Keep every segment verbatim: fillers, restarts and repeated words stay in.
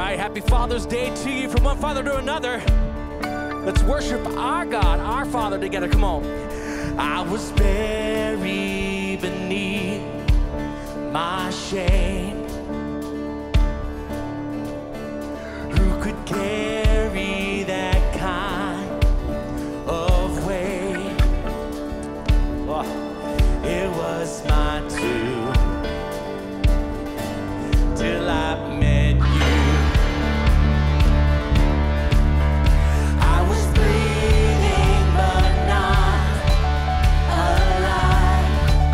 right, happy Father's Day to you from one father to another. Let's worship our God, our Father together. Come on. I was buried beneath my shame. Who could carry that kind of weight? Oh, it was mine too, till I met you. I was breathing but not alive.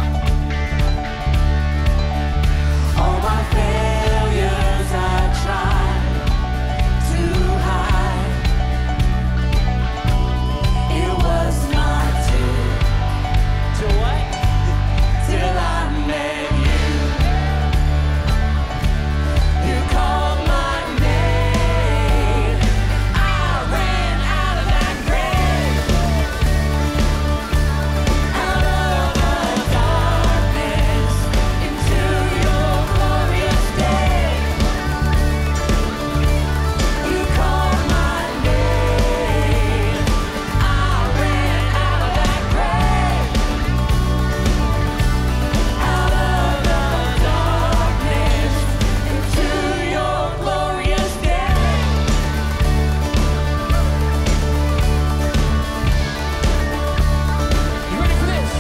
All my failures I tried to hide. It was mine too. Till what? Till I met you. You called my name. I ran out of that grave, out of the darkness, into your glorious day. You called my name. I ran out of that grave, out of the darkness, into your glorious day. You ready for this?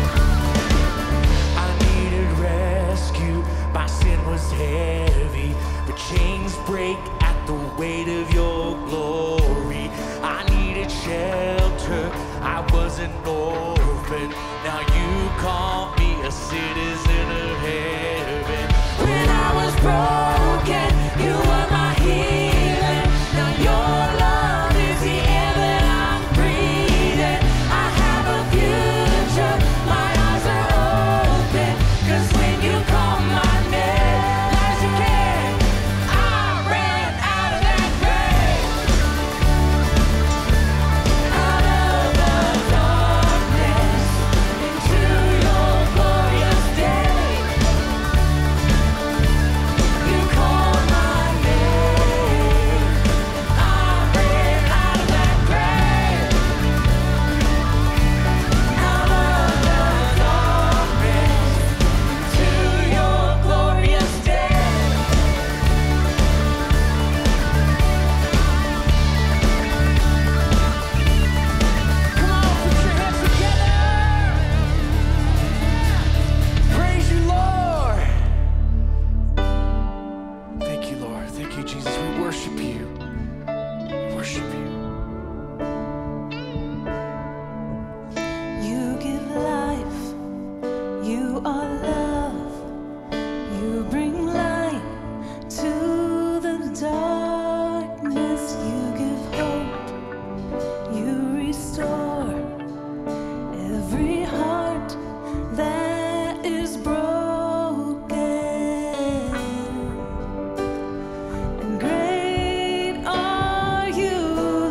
I needed rescue. My sin was heavy, but chains break at the weight of your glory. I needed shelter. I was an orphan. Now you call me a citizen of heaven. When I was broken, you were my healing. Now your love is the air that I'm breathing. I have a future. My eyes are open. 'Cause when you call my name, as you can, I ran out of that grave, out of the darkness, into your glorious day. You called my name. I ran out of that grave, out of the darkness, into your glorious day. Come on, put your hands together. Praise you, Lord. Thank you, Lord. Thank you, Jesus. We worship you. We worship you. You give life, you are love, you bring light to the darkness, you give hope, you restore every heart that is broken. And great are you,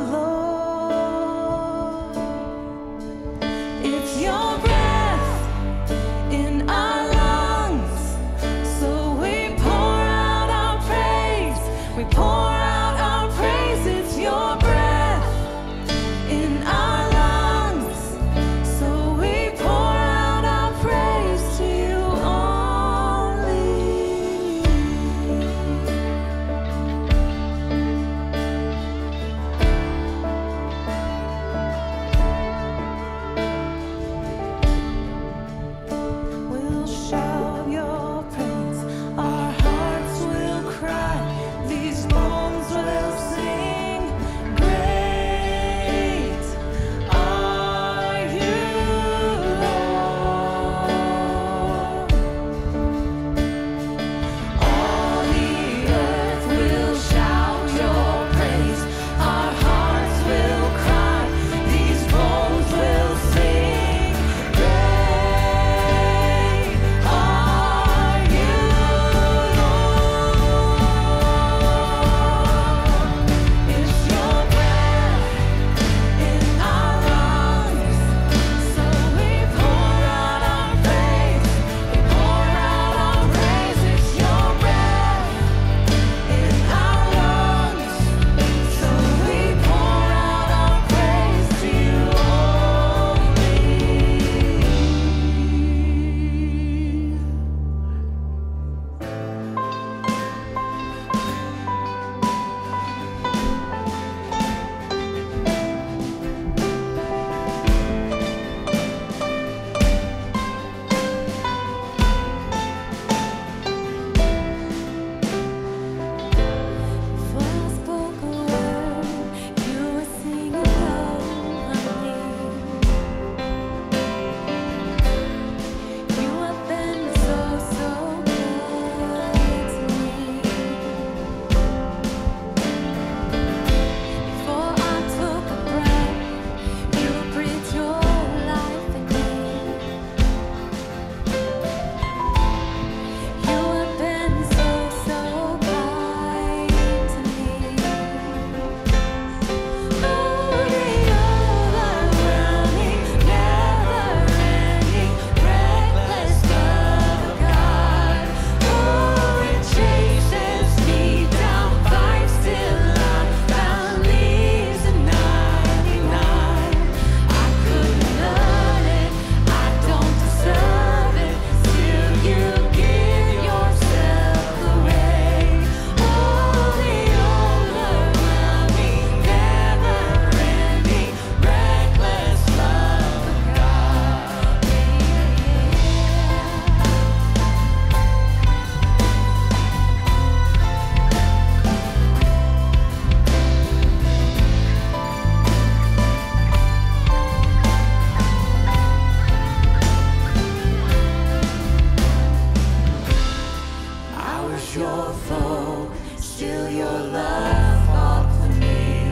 feel your love fall for me.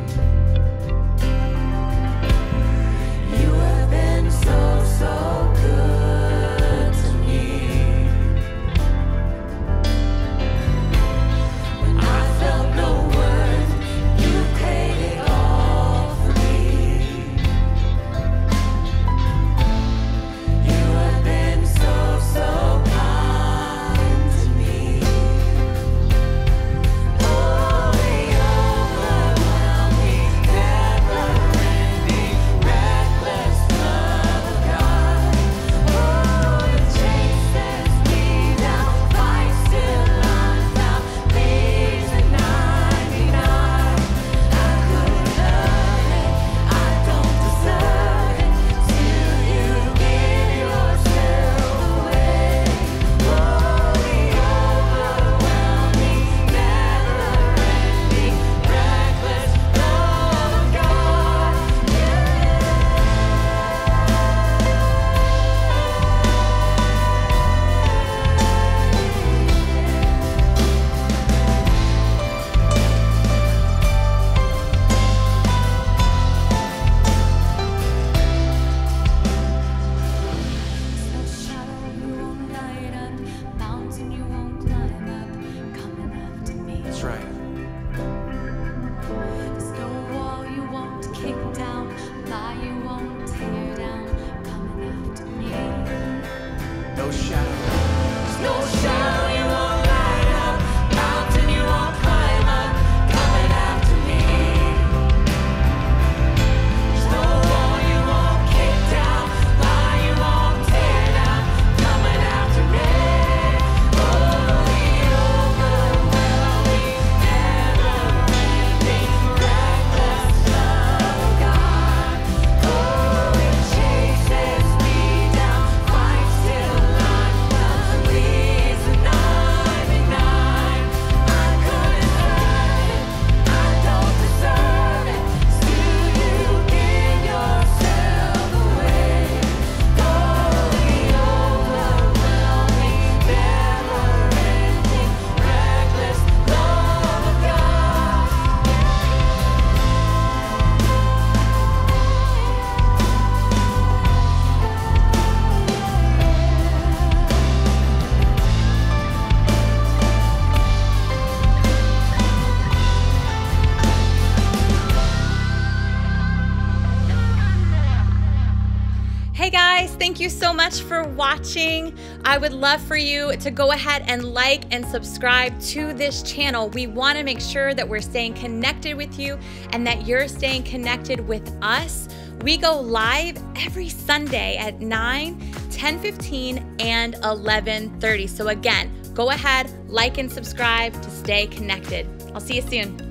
You have been so, so good to me. When I felt no worth, you paid it all for me. You have been so, so kind to me. Oh, the overwhelming, never-ending, reckless love of God. Oh, the chain sets me down, fights till I'm found, leaves at ninety-nine. I couldn't earn it, I don't deserve it, till you give yourself away. Oh, the overwhelming, never-ending, reckless love of God. No shadow you won't light up, mountain you won't climb up, coming after me. That's right. There's no wall you won't kick down, lie you won't tear down, coming after me. No shadow. There's no shadow you won't light up, mountain you won't climb up, coming after me. There's no wall you won't kick down, lie you won't tear down, coming after me. Oh, the overwhelming, never-ending, reckless love of God. Oh, it chases me down, fights till I'm found, leaves at ninety-nine. I couldn't earn it, I don't deserve it, still you give yourself away. Oh, the overwhelming, never-ending, reckless love of God. Hey guys, thank you so much for watching. I would love for you to go ahead and like and subscribe to this channel. We want to make sure that we're staying connected with you and that you're staying connected with us. We go live every Sunday at nine, ten fifteen, and eleven thirty. So again, go ahead, like and subscribe to stay connected. I'll see you soon.